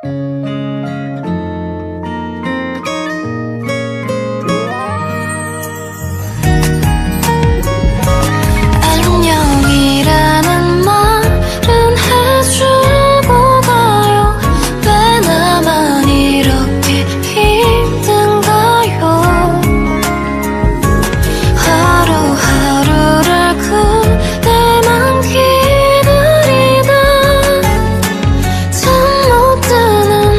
잠 못 드는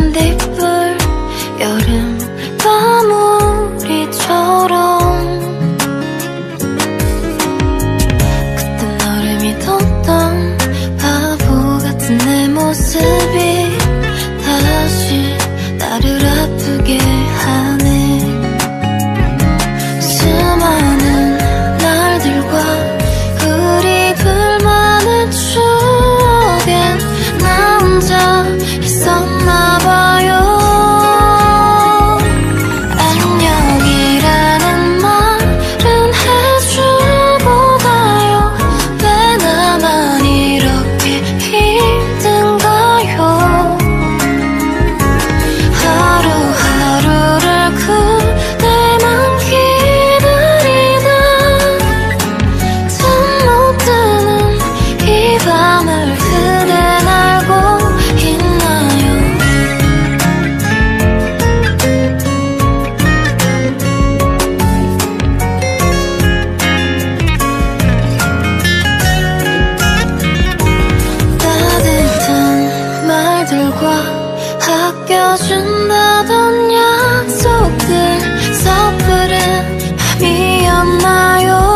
잔디불 여름 마무리처럼 그땐 너를 믿었던 바보 같은 내 모습이 다시 나를 아프게 하네. 수많은 날들과 그리 불만의 추억엔 나 혼자 있었나봐요. 안녕이라는 말은 해주고 가요. 왜 나만 이렇게 힘든가요. 하루하루를 그대만 기다리다 잠 못 드는 이 밤을 그댄 알고 있나요. 따뜻한 말들과 아껴준다던 약속들 섣부른 맘이었나요.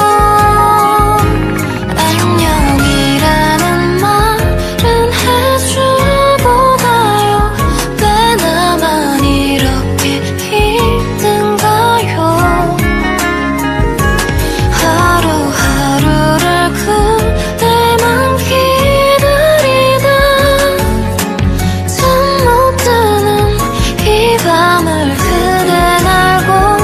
안녕이라는 말은 해주고 가요. 왜 나만 이렇게 힘든가요. 하루하루를 그대만 기다리다 잠 못 드는 이 밤을 그댄 알고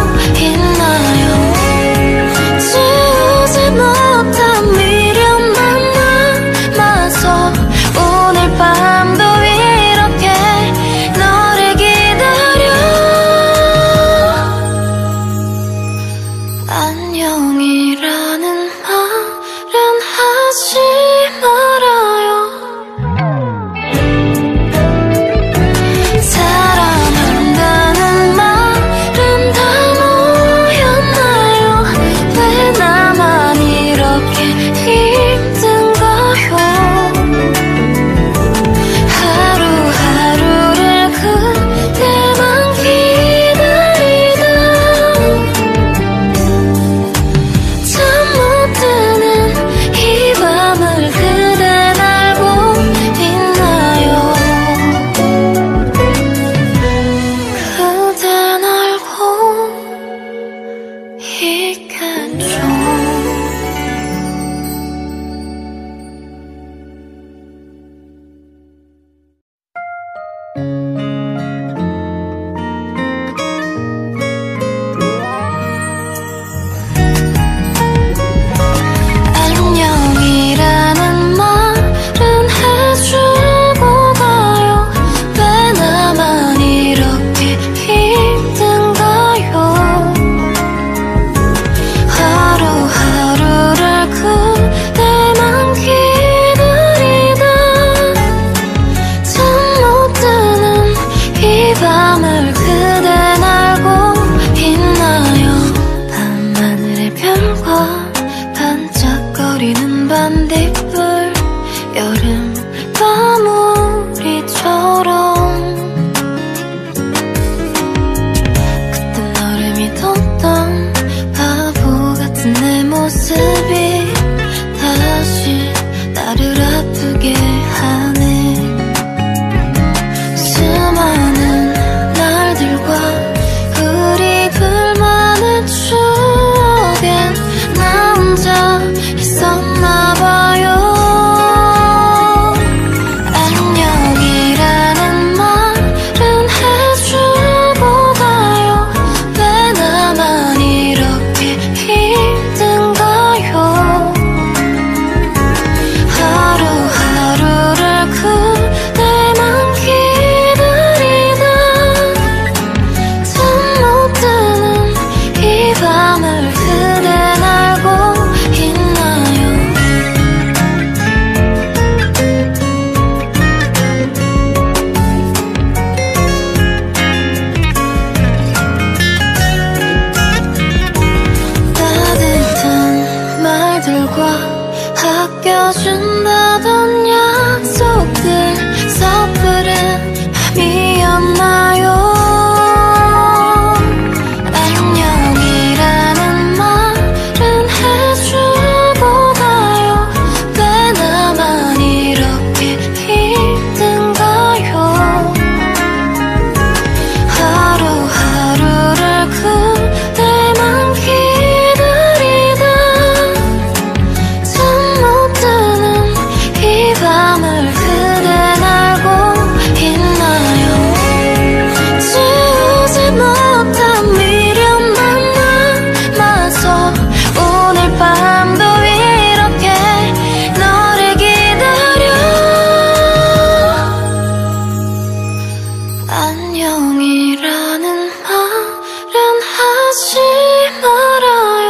안녕이라는 말은 하지 말아요.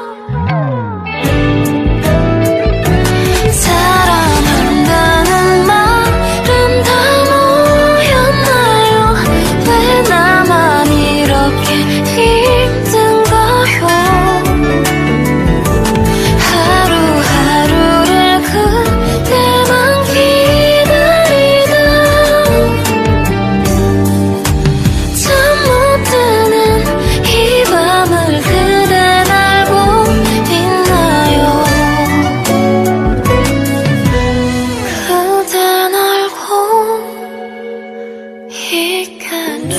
사랑한다는 말은 다 뭐였나요? 왜 나만 이렇게 힘든가요? 하루하루를 그대만 기다리다 잠 못 드는 이 밤을 그댄 알고 있나요? 그댄 알고 있겠죠.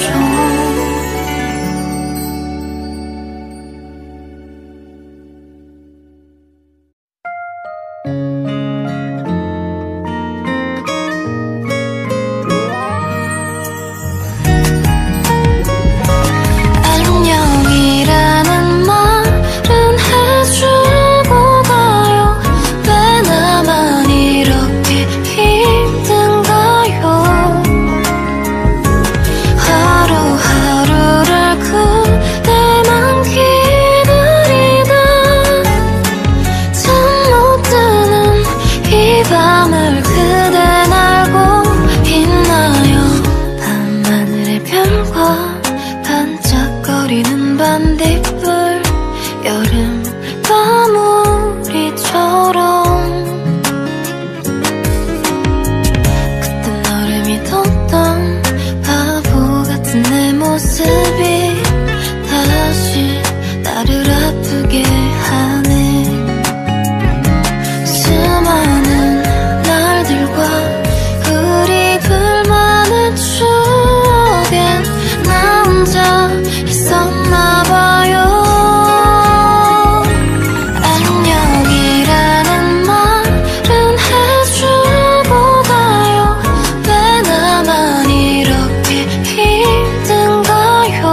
안녕이라는 말은 해주고 가요. 왜 나만 이렇게 힘든가요? 하루하루를 그대만 기다리다 잠 못 드는 이 밤을 그댄 알고 있나요? 밤하늘의 별과 반짝거리는 반딧불 여름 마무리처럼 그땐 너를 믿었던 바보 같은 내 모습이 다시 나를 아프게 하네. 수많은 날들과 그리울 많은 추억엔 나 혼자 있었나봐요. 안녕이라는 말은 해주고 가요. 왜 나만 이렇게 힘든가요?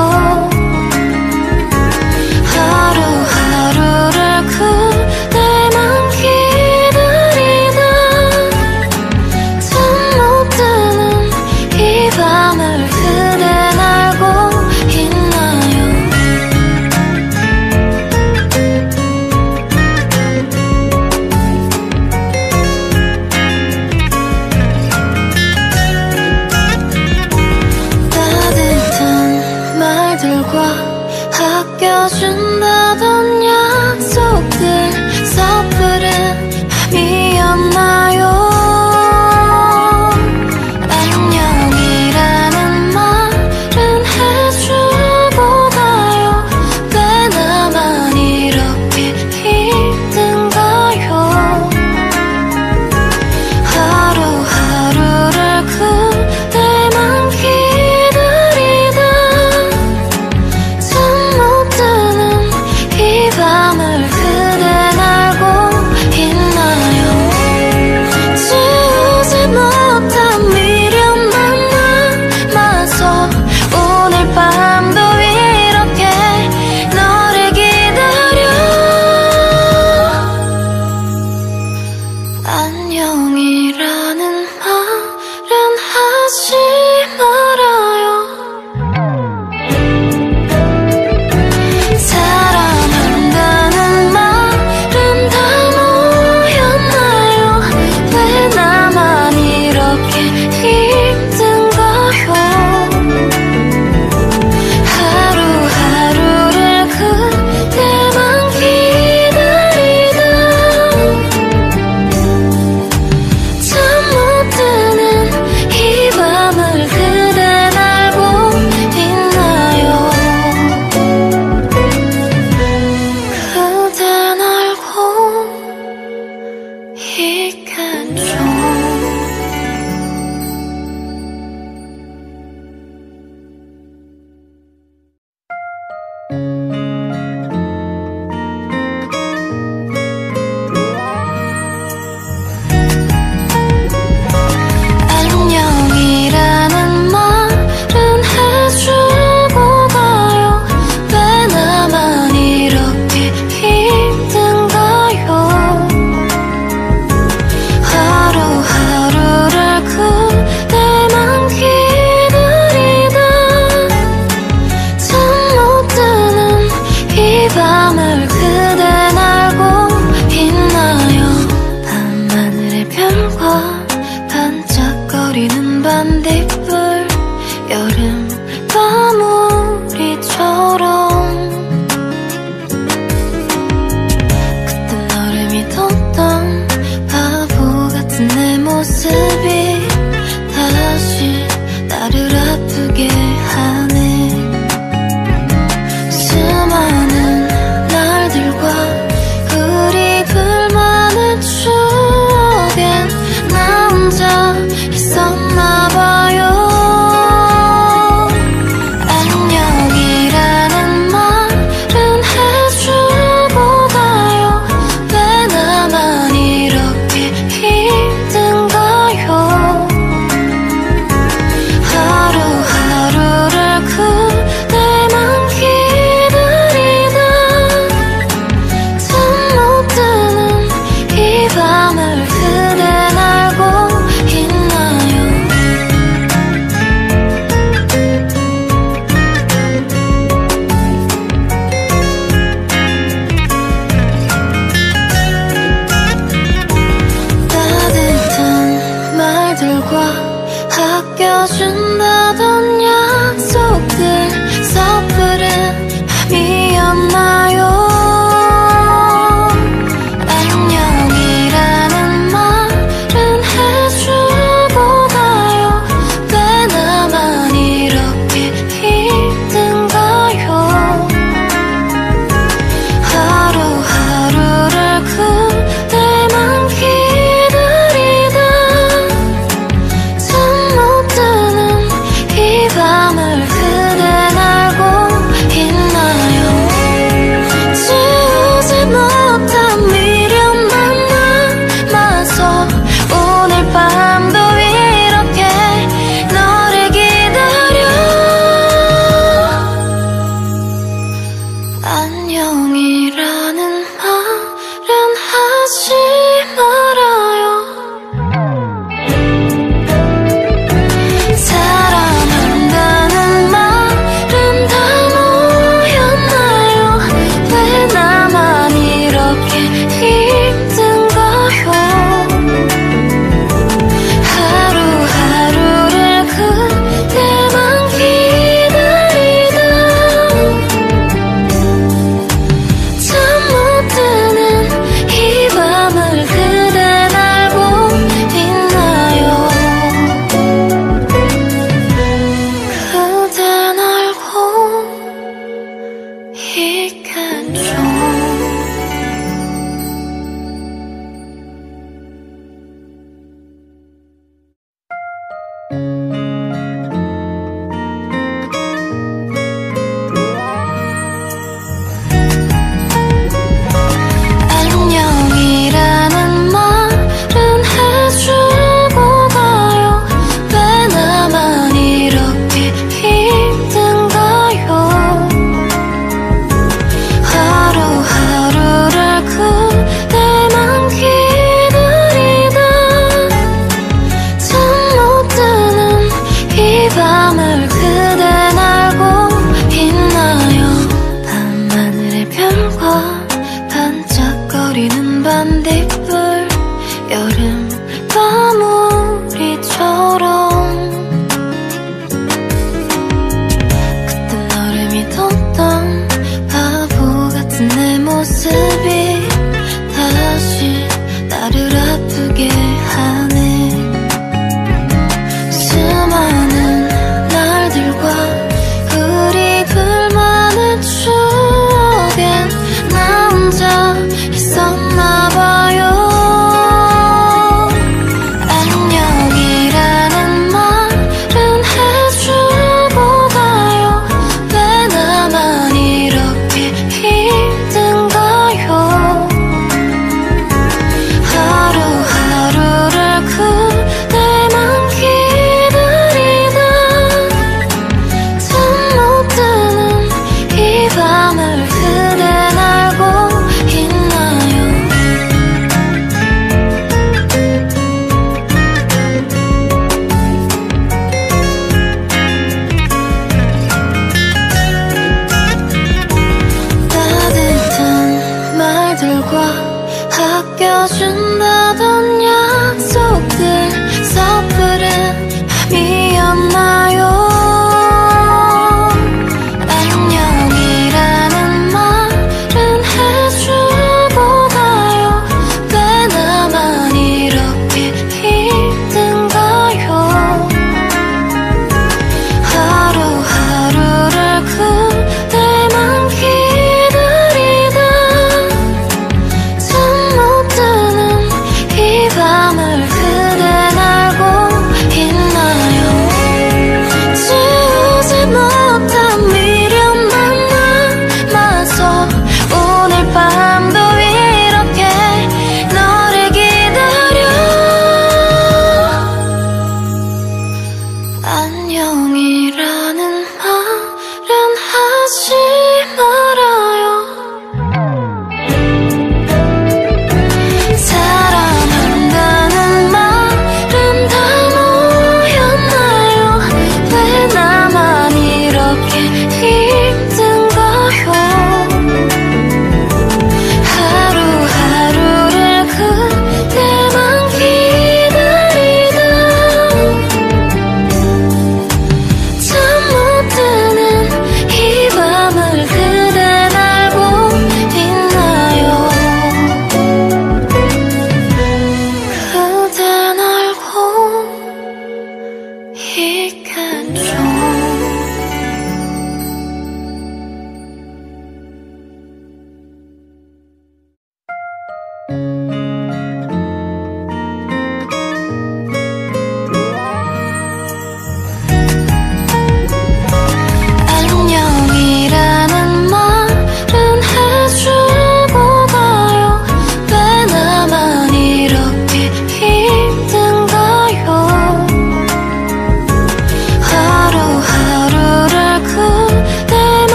하루하루를 그대만 기다리다 잠 못 드는 이 밤을 그댄 알고 있나요? 따뜻한 말들과 아껴준다던 약속들 섣부른 맘이었나요? 안녕이라는 말은 해주고 가요. 왜 나만 이렇게 힘든가요? 하루하루를 그대만 기다리다 잠 못 드는 이 여름 마무리처럼 그땐 너를 믿었던 바보 같은 내 모습이 다시 나를 아프게 하네. 수많은 날들과 그리 많은 추억엔 나 혼자 있었나 봐요.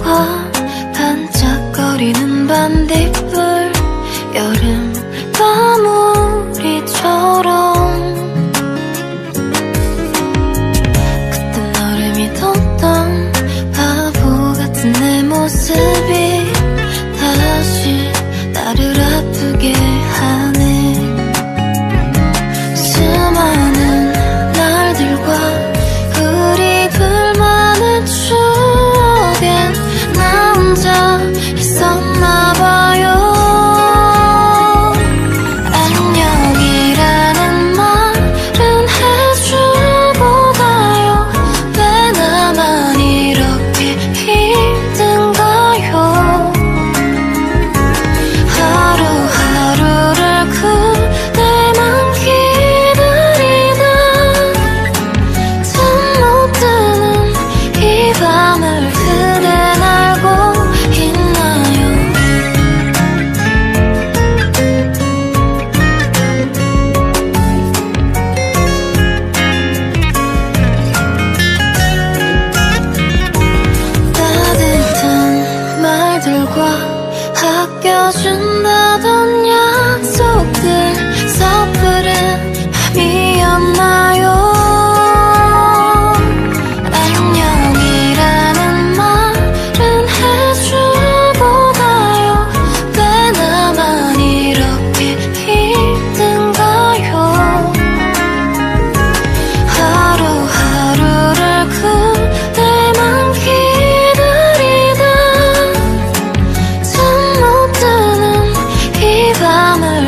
봐 반짝거리는 반딧불 여름 마무리처럼 그땐 너를 믿었던 바보 같은 내 모습이 다시 나를 아프게 하네. 수많은 날들과 그립을 많은 추억엔 나 혼자 있었나 봐요. 안녕이라는 말은 해주고 가요. 왜 나만 이렇게 힘든가요. 하루하루를 그대만 기다리다 잠 못 드는 이 밤을 그댄 알고 있나요. 따뜻한 말들과 아껴준다던 약속들 섣부른 밤이었나요. 안녕이라는 말은 해주고 가요. 왜 나만 이렇게 힘든가요. 하루하루를 그대만 기다리다 잠 못 드는 이 밤을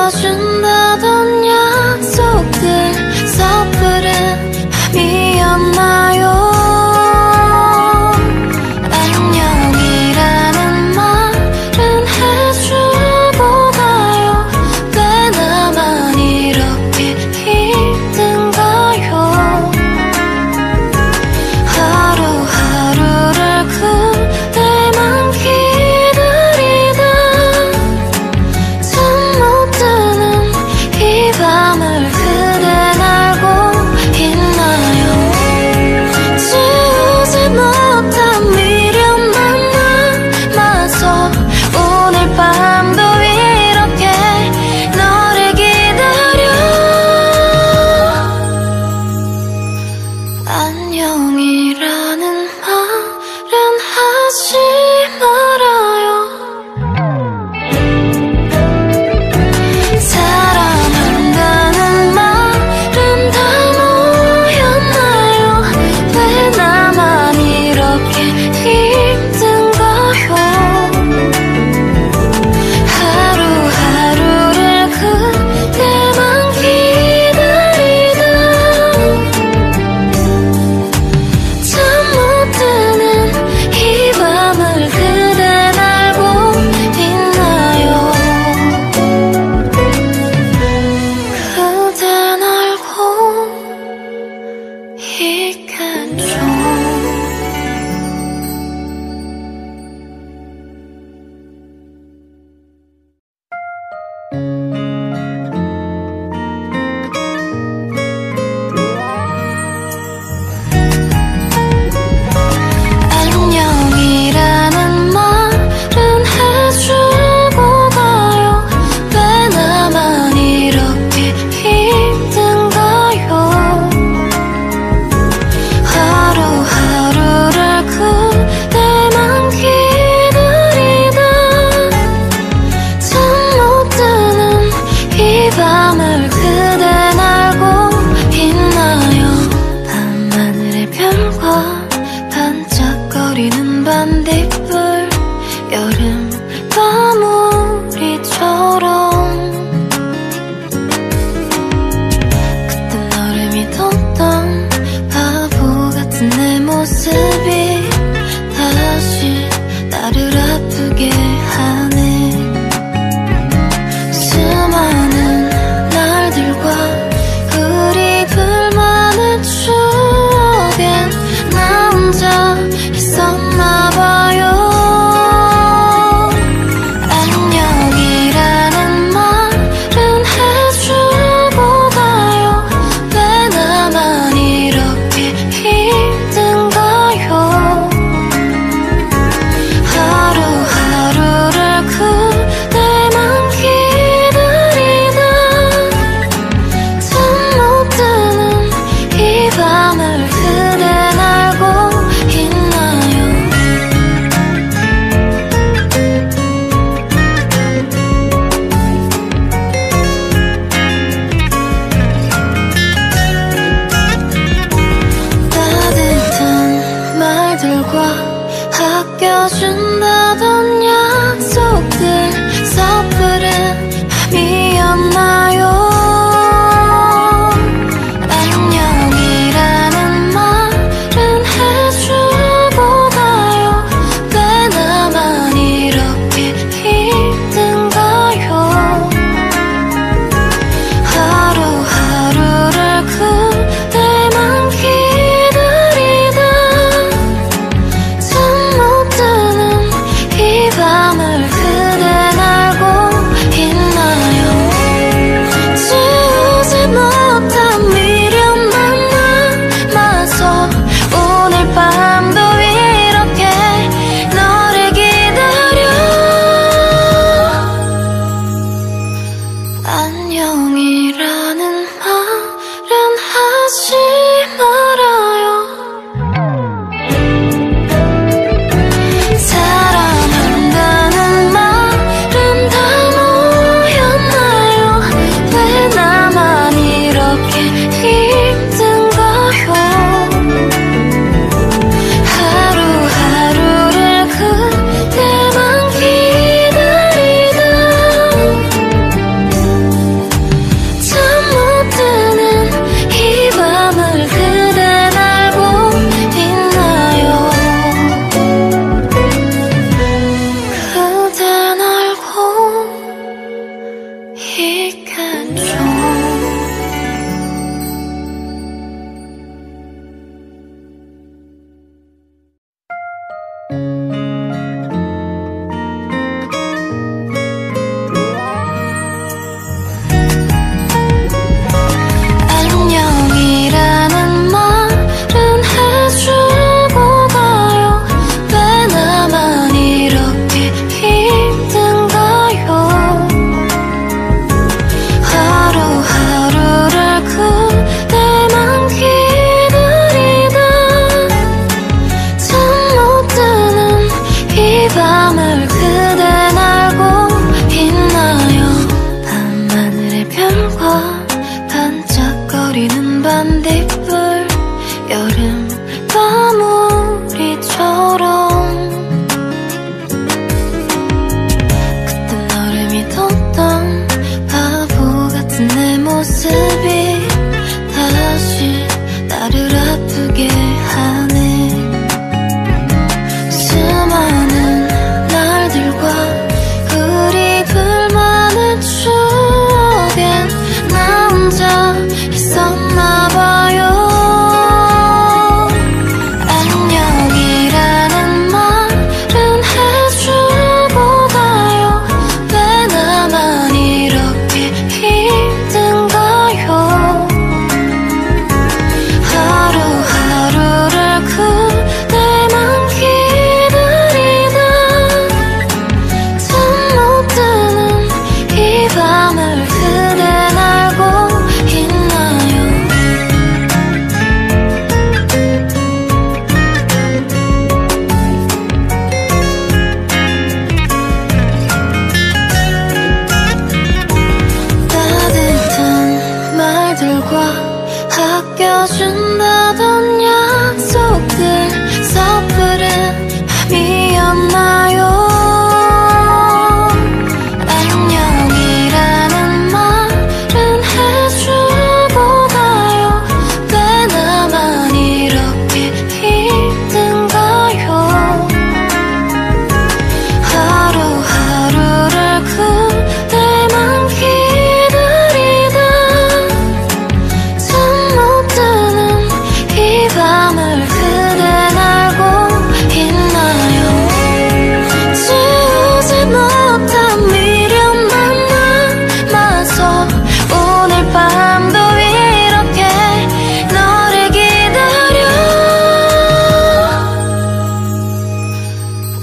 아껴준다던 약속들 섣부른 맘이었나요? 안녕이라는 말은 해주고 가요. 왜 나만 이렇게 힘든가요? 하루하루를 그대만 기다리다 잠 못 드는 이 밤을 그댄 알고 있나요? 지우지 못한 미련만 남아서 오늘 밤도 이렇게 너를 기다려. 안녕이라는 말은 하지 말아요. 사랑한다는 말은 다 뭐였나요? 왜 나만 이렇게 힘든가요? 하루하루를 그대만 기다리다 잠 못 드는 이 밤을 그댄 알고 있나요? 그댄 알고 있겠죠. 안녕이라는 말은 해주고 가요. 왜 나만 이렇게 힘든가요? 하루하루를 그대만 기다리다 잠 못 드는 이 밤을 그댄 알고 있나요? 밤하늘의 별과 반짝거리는 반딧불 여름 마무리처럼 그땐 너를 믿었던 바보 같은 내 모습이 다시 나를 아프게 하네. 수많은 날들과 우리 둘만의 추억엔 나 혼자 있었나 봐요. 안녕이라는 말은 해주고 가요. 왜 나만 이렇게 힘든가요? 하루하루를 그대만 기다리다 잠 못 드는 이 밤을 그댄 알고 있나요? 따뜻한 말들과 아껴준다던 약속들 섣부른 맘이었나요? 안녕이라는 말은 해주고 가요. 왜 나만 이렇게 힘든가요? 하루하루를 그대만 기다리다 잠 못 드는 이 밤을 그댄 알고 있나요?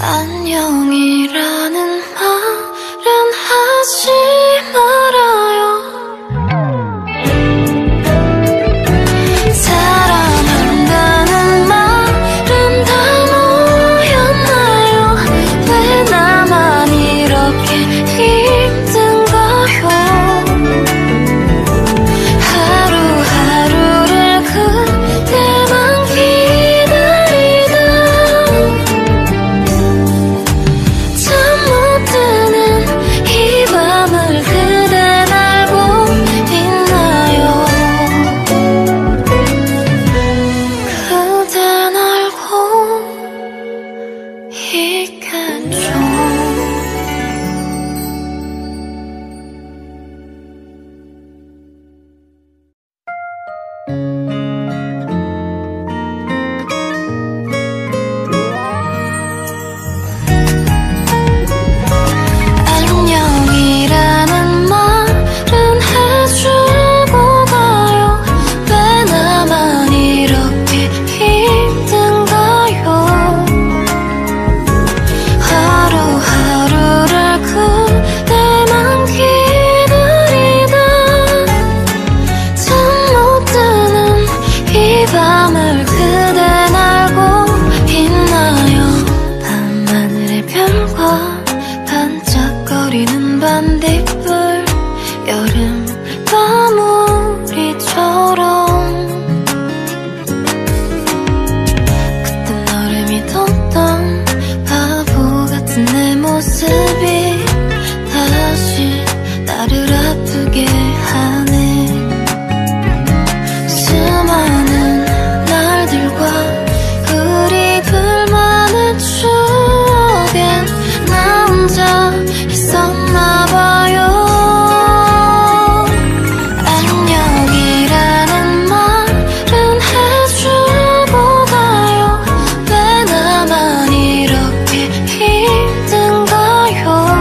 안녕이라는 말은 하지 말아요. 사랑한다는 말은 다 뭐였나요? 왜 나만 이렇게 힘든가요? 하루하루를 그대만 기다리다 잠 못 드는 이 밤을 그댄 알고 있나요? 그댄 알고 있겠죠. 안녕이라는 말은 해주고 가요. 왜 나만 이렇게 힘든가요? 하루하루를 그대만 기다리다 잠 못 드는 이 밤을 그댄 알고 있나요? 밤하늘의 별과 반짝거리는 반딧불 여름 마무리처럼 그땐 너를 믿었던 바보 같은 내 모습이 다시 나를 아프게 하네. 수많은 날들과 그리 둘만의 추억엔 나 혼자 있었나 봐요. 안녕이라는 말은 해주고 가요. 왜 나만 이렇게 힘든가요?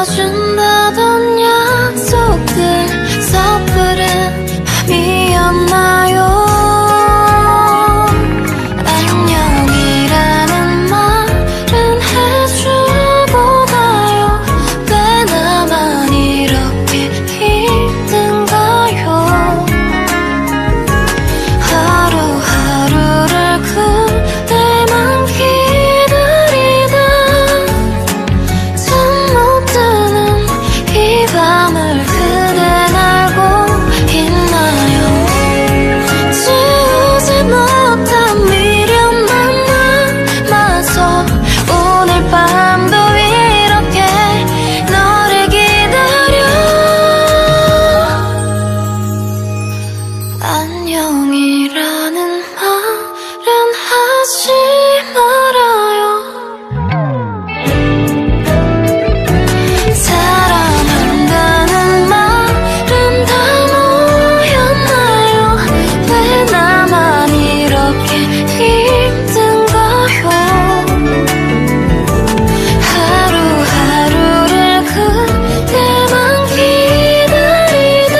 아껴준다던 약속들 섣부른 맘이었나요? 안녕이라는 말은 해주고 가요. 왜 나만 이렇게 힘든가요? 하루하루를 그대만 기다리다 잠 못 드는 이 밤을 그댄 알고 있나요? 지우지 못한 미련만 남아서 오늘 밤도 이렇게 너를 기다려. 안녕이라는 말은 하지 말아요. 사랑한다는 말은 다 뭐였나요? 왜 나만 이렇게 힘든가요? 하루하루를 그대만 기다리다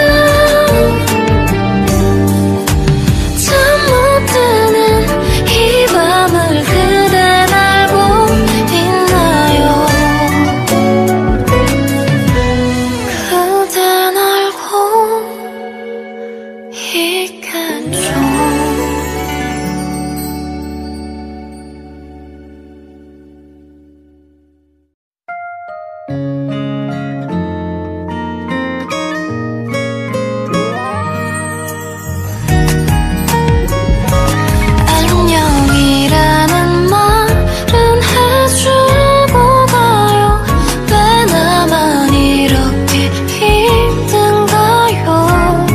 잠 못 드는 이 밤을 그댄 알고 있나요? 그댄 알고 있겠죠. 안녕이라는 말은 해주고 가요. 왜 나만 이렇게 힘든가요?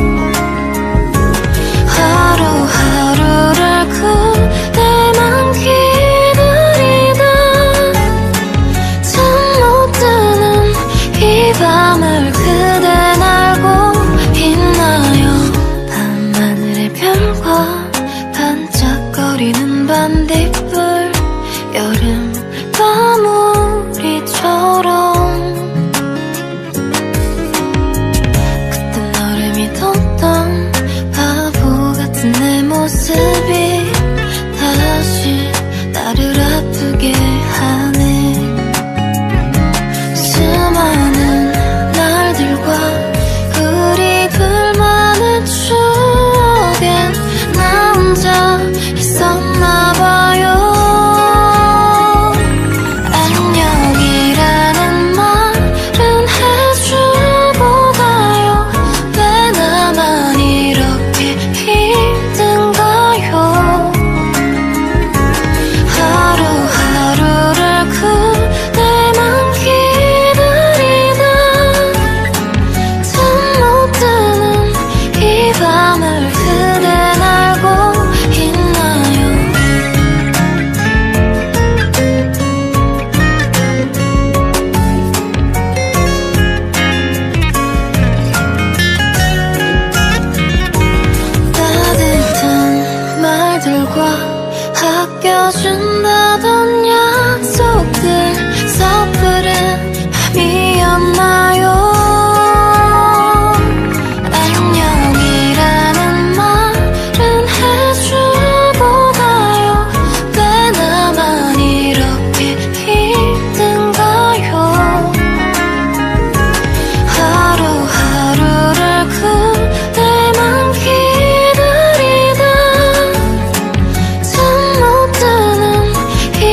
하루하루를 그대만 기다리다 잠 못 드는 이 밤을 그댄 알고 있나요? 밤하늘의 별과 반짝거리는 반딧불 여름 마무리처럼 그땐 너를 믿었던 바보 같은 내 모습이 다시 나를 아프게 하네. 수많은 날들과 그리 불만의 추억엔 나 혼자 있었나 봐요. 안녕이라는 말은 해주고 가요. 왜 나만 이렇게 힘든가요? 하루하루를 그대만 기다리다 잠 못 드는 이 밤을 그댄 알고 있나요? 따뜻한 말들과 아껴준다던 약속들 섣부른 맘이었나요? 안녕이라는 말은 해주고 가요. 왜 나만 이렇게 힘든가요? 하루하루를 그대만 기다리다 잠 못 드는 이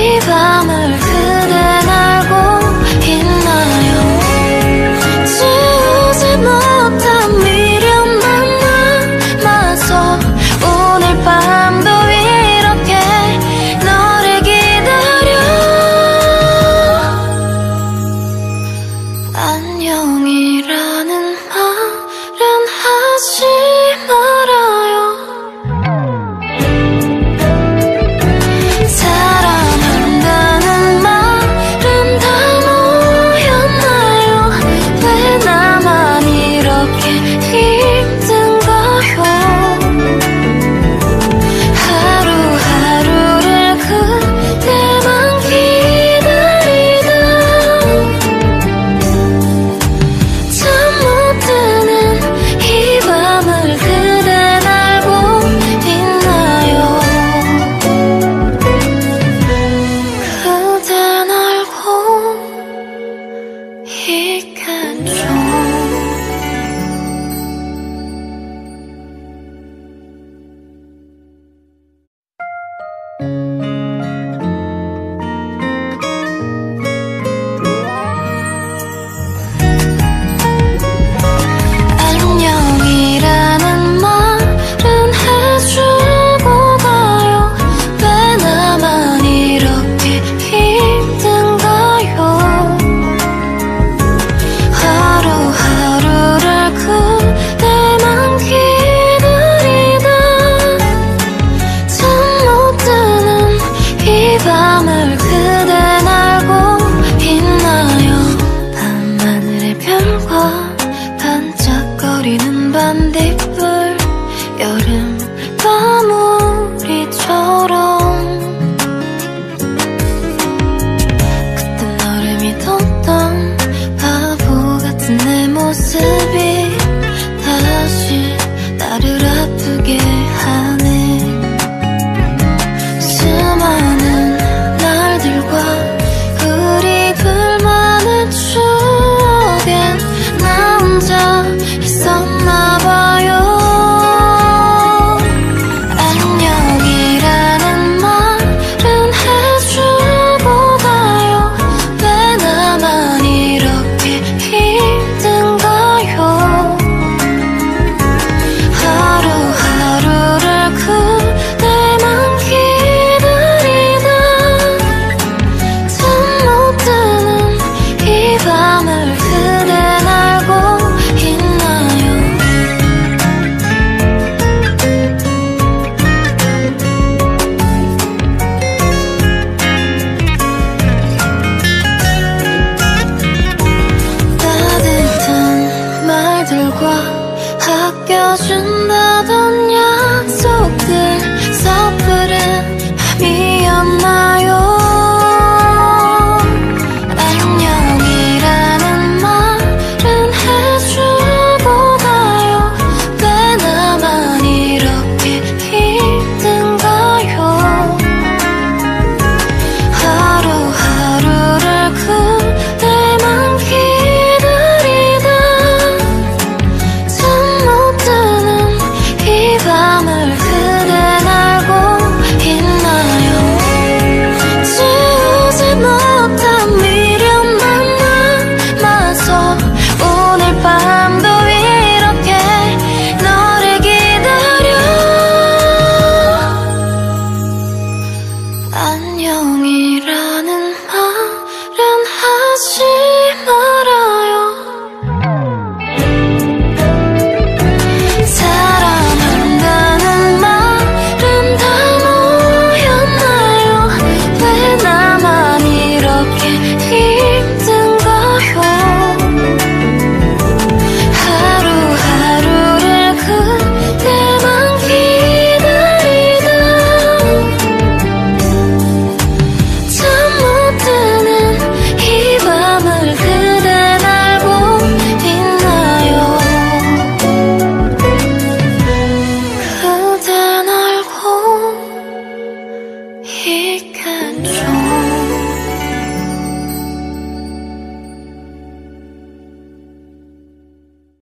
이간 좀